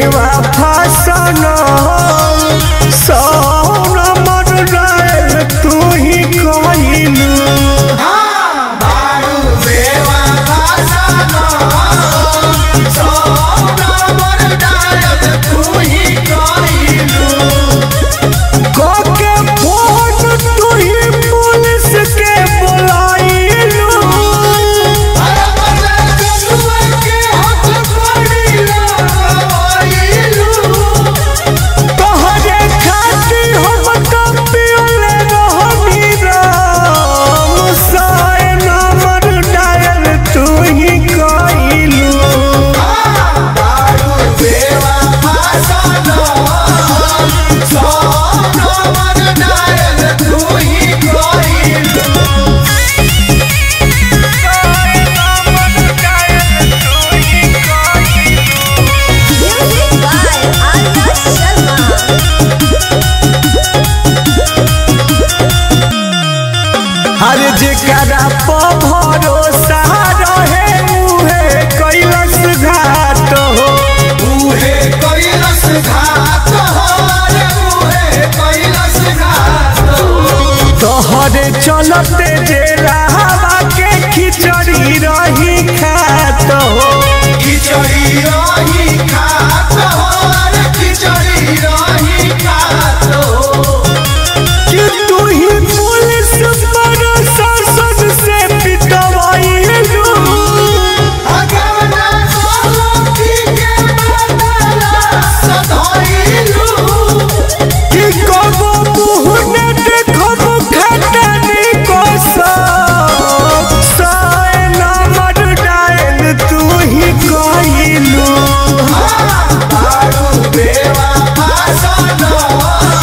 बेवफा सनम सोना मर जाए तू ही कइलू बारू बेवफा सनम सोना मर जाए तू ही कइलू कोके फोन तू ही पुलिस के बुलाइलू तोहरे खातिर हम कपियोले रहनी राम साए नंबर डायल तू ही कइलू बारू बेवफा सनम सोना मर जाए तू ही कइलू Music by Arya Sharma. हर जेकरा पे भरोसा रहे उहे कैलस घाट हो उहे कैलस घात हो रे उहे कैलस घात हो तोहरे चलते जे राहवा के खिचड़ी रही खात हो खिचड़ी रही खात हो रे खिचड़ी रही खात हो कि तू ही पुलिस प्रशासन से पिटवाइलू अगवना सोलंकी के बदला सधइलू कि कबो मुँह ने देखब खटनी को सब साए नंबर डायल तू ही कइलू बारू बेवफा सनम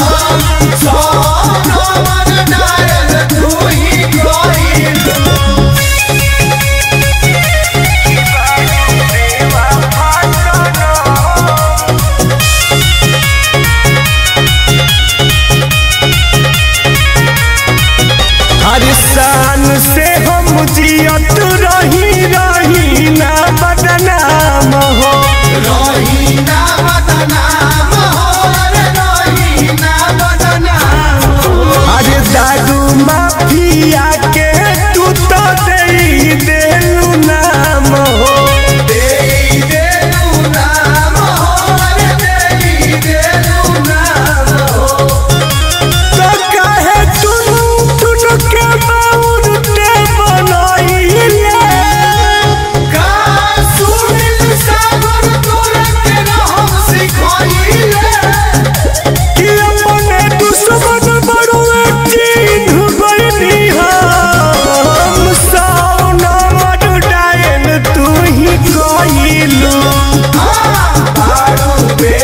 सोना मर जाए तू ही कइलू हर शान से हम जियत रही रही ना बदनाम हो रही ना बदनाम हो रे रही ना बदनाम हो हर दारू माफिया के तू तो दे देलू नाम हो देई देलू नाम हो रे देई देलू नाम हो तो काहे तुनु के बाउरते बनाइले का सुनिल सागर तोरा के हम सिखइले कि अपने दुश्मन बड़ुए चिन्ह गइनी हम सोना मर डायल तू ही कइलू बारू बे